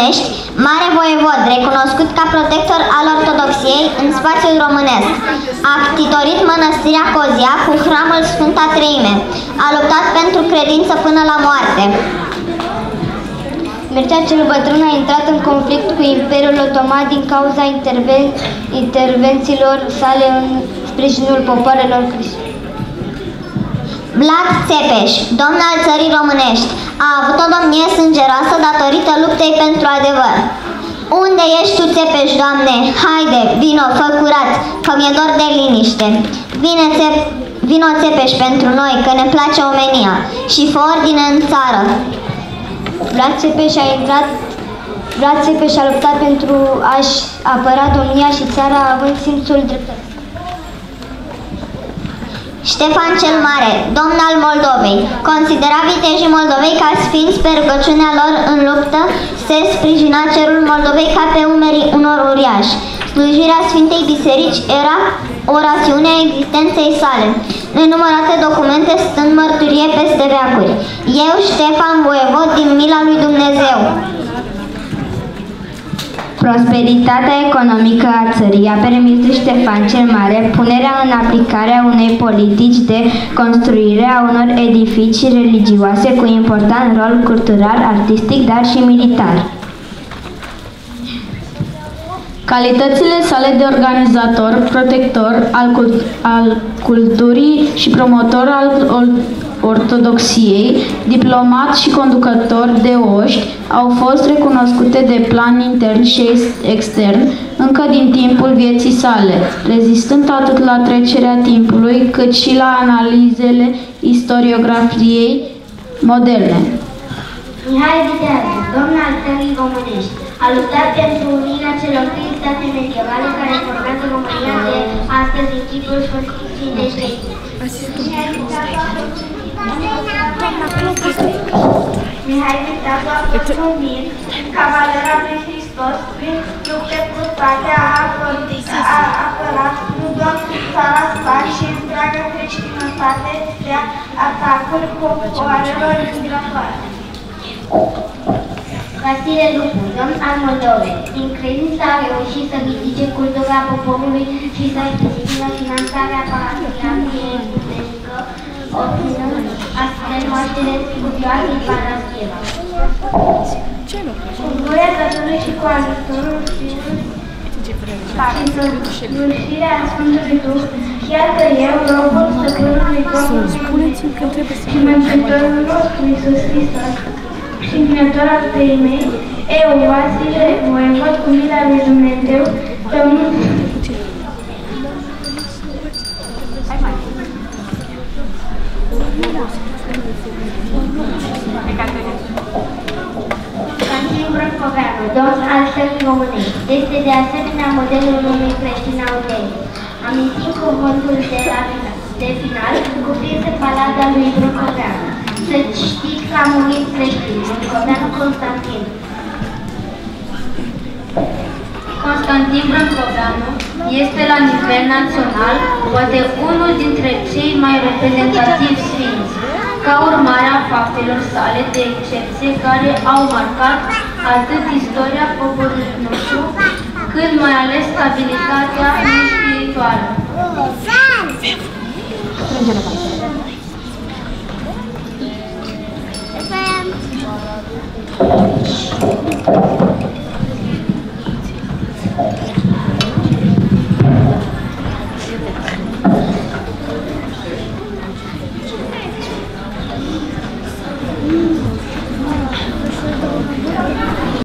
Românești, mare voievod, recunoscut ca protector al ortodoxiei în spațiul românesc. A ctitorit mănăstirea Cozia cu hramul Sfânta Treime. A luptat pentru credință până la moarte. Mircea cel Bătrân a intrat în conflict cu Imperiul Otoman din cauza intervențiilor sale în sprijinul popoarelor creștine. Vlad Țepeș, domn al țării românești, a avut o domnie sângeroasă datorită luptei pentru adevăr. Unde ești tu, Țepeș, Doamne? Haide, vino, fă curat, că mi-e dor de liniște. Vino, Țepeș, pentru noi, că ne place omenia și fă ordine în țară. Vlad Țepeș a luptat pentru a-și apăra domnia și țara având simțul dreptății. Ștefan cel Mare, domn al Moldovei, considera vitejii Moldovei ca sfinți pe rugăciunea lor în luptă, se sprijina cerul Moldovei ca pe umerii unor uriași. Slujirea Sfintei Biserici era o rațiune a existenței sale. Nenumărate documente stând mărturie peste veacuri. Eu, Ștefan, voievod din mila lui Dumnezeu. Prosperitatea economică a țării a permis lui Ștefan cel Mare punerea în aplicare a unei politici de construire a unor edificii religioase cu important rol cultural, artistic, dar și militar. Calitățile sale de organizator, protector al culturii și promotor al ortodoxiei, diplomat și conducător de oști, au fost recunoscute de plan intern și extern încă din timpul vieții sale, rezistând atât la trecerea timpului cât și la analizele istoriografiei moderne. Mihai Viteazu, domn al țării românești, a luptat pentru unirea celor trei state medievale care formează România de astăzi în chipul Sfântului de Ștefan. Mihai Viteazu a fost numit cavaler al lui Hristos prin lupte cruzate, a apărat nu doar țara sa și întreaga creștinătate de atacuri popoarelor migratoare. Vasile Lupu, domn al Moldovei, din credință a reușit să ridice cultura poporului și să susțină finanțarea patriarhiei puternică, obținând astfel moaștele studioasei Parascheva. Cu voia Tatălui și cu ajutorul Fiului și slujire a Sfântului Duh, iată eu, robul stăpânului Domnului și Mântuitorul nostru Iisus Hristos, și împlinător al Treimei, eu, Vasile, voievod cu mila lui Dumnezeu, Domnul Constantin Brâncoveanu, domn al țării românești, este de asemenea modelul unui creștin autentic. Amintim cuvântul de final, cuprins în balada lui Brâncoveanu. Să știți că a murit creștin, Brâncoveanu Constantin. Constantin Brâncoveanu este la nivel național poate unul dintre cei mai reprezentativi sfinți, ca urmare a faptelor sale de excepție care au marcat atât istoria poporului nostru, cât mai ales stabilitatea spirituală. Thank you.